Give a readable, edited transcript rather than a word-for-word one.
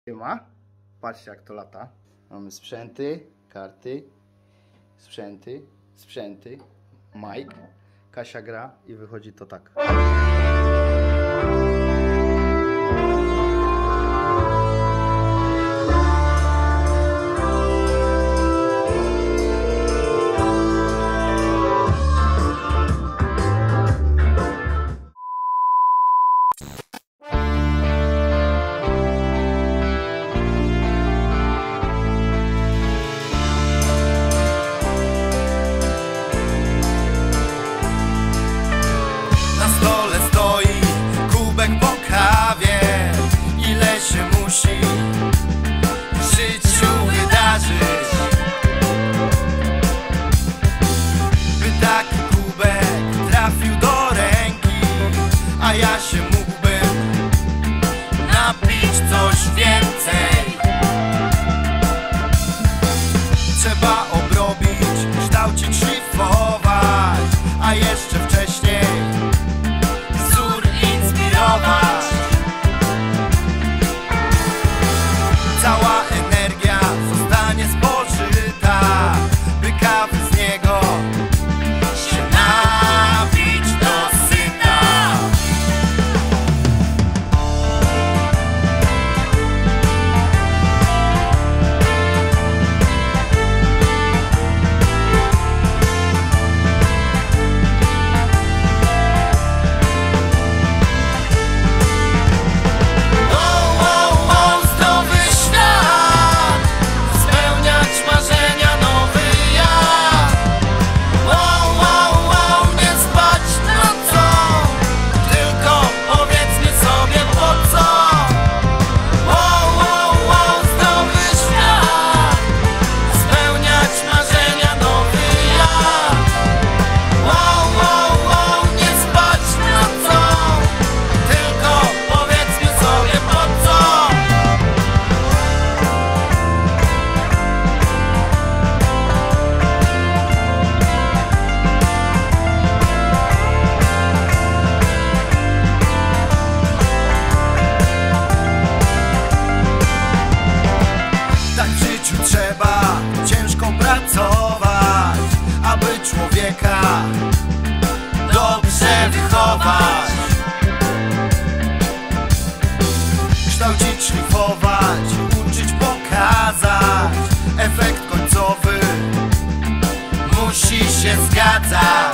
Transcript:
Ma. Patrzcie jak to lata. Mamy sprzęty, karty, sprzęty, Mike, Kasia gra i wychodzi to tak. W życiu wydarzyć, by taki kubek trafił do ręki, a ja się mógłbym napić coś więcej. Trzeba obrobić, kształcić, szlifować, a jeszcze wcześniej wzór inspirować. Cała energia zostanie spożyta, by kawy z niego się napić do syta. Trzeba ciężko pracować, aby człowieka dobrze wychować. Kształcić, szlifować, uczyć, pokazać. Efekt końcowy musi się zgadzać.